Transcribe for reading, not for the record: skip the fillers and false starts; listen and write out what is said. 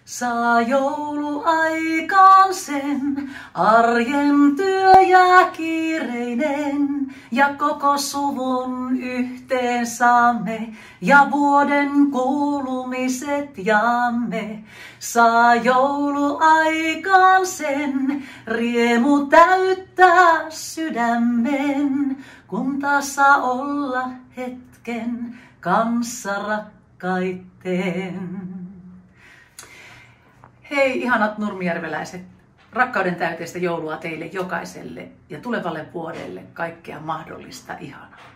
Saa jouluaikaan sen, arjen työ jää kiireinen, ja koko suvun yhteen saamme, ja vuoden kuulumiset jaamme. Saa jouluaikaan sen, riemu täyttää sydämen, kun taas saa olla hetken kanssa rakkaitten. Hei ihanat nurmijärveläiset, rakkauden täyteistä joulua teille jokaiselle ja tulevalle vuodelle kaikkea mahdollista ihanaa.